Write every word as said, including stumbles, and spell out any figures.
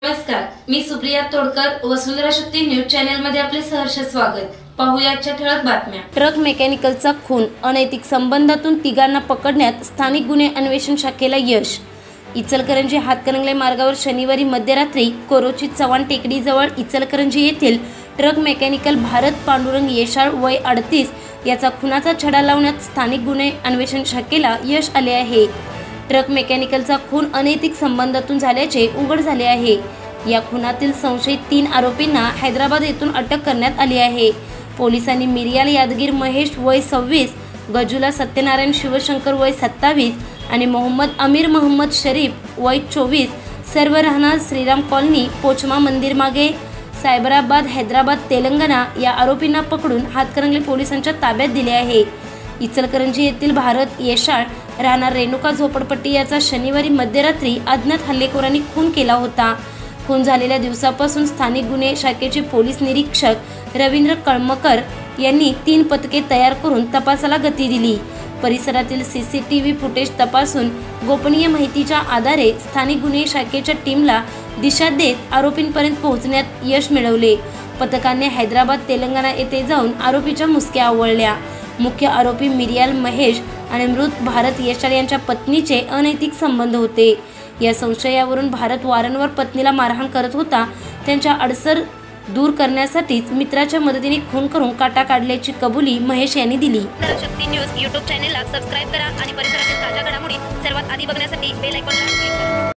नमस्कार, मी Supriya Todkar, Vasundhara Shakti news channel मध्ये आपले सहर्ष स्वागत। पाहूया आजच्या ठळक बातम्या। ट्रक मेकॅनिकलचा खून, अनैतिक संबंधातून तिघांना पकडण्यात स्थानिक गुन्हे अन्वेषण शाखेला यश। इचलकरंजी हातकणंगले मार्गावर शनिवारी मध्यरात्री कोरोची चव्हाण टेकडीजवळ इचलकरंजी येथील ट्रक मेकॅनिकल भारत पांडुरंग येशाळ वय अडतीस याचा खुनाचा छडा लावण्यात स्थानिक गुन्हे अन्वेषण शाखेला यश आले आहे। ट्रक मेकॅनिकलचा खून अनैतिक संबंधातून झाल्याचे उघड झाले आहे। या खुनातील संशयित तीन आरोपींना हैदराबाद येथून अटक करण्यात आली आहे। पोलिसांनी मिरियाल यादगीर महेश वय सव्वीस, गजुला सत्यनारायण शिवशंकर वय सत्तावीस आणि मोहम्मद अमीर मोहम्मद शरीफ वय चोवीस सर्व राहणार श्रीराम कॉलनी पोचमा मंदिर मागे सायबराबाद हैदराबाद तेलंगणा या आरोपींना पकडून हातकणंगले पोलिसांच्या ताब्यात दिले आहे। इचलकरंजी येथील भारत येशाळ राहणार रेणुका झोपडपट्टी याचा शनिवारी मध्यरात्री अज्ञात हल्लेखोरांनी खून केला होता। खून झालेल्या दिवसापासून स्थानिक गुन्हे शाखेचे पोलीस निरीक्षक रवींद्र कळमकर यांनी तीन पथके तयार करून तपासाला गती दिली। परिसरातील सीसीटीव्ही फुटेज तपासून गोपनीय माहितीच्या आधारे स्थानिक गुन्हे शाखेच्या टीमला दिशा देत आरोपींपर्यंत पोहोचण्यात यश मिळवले। पथकाने हैदराबाद तेलंगणा येथे जाऊन आरोपीच्या मुसक्या आवळल्या। मुख्य आरोपी मिरियाल महेश आणि मृत भारत येशाळ यांच्या पत्नीचे अनैतिक संबंध होते। या संशयावरून भारत वारंवार पत्नीला मारहाण करत होता। त्यांच्या अडसर दूर करण्यासाठीच मित्राच्या मदतीने खून करून काटा काढल्याची कबुली महेश यांनी दिली। शक्ती न्यूज यूट्यूब चॅनेलला सबस्क्राइब करा आणि परिसरातील ताज्या घडामोडी सर्वात आधी बघण्यासाठी बेल आयकॉनला क्लिक करा।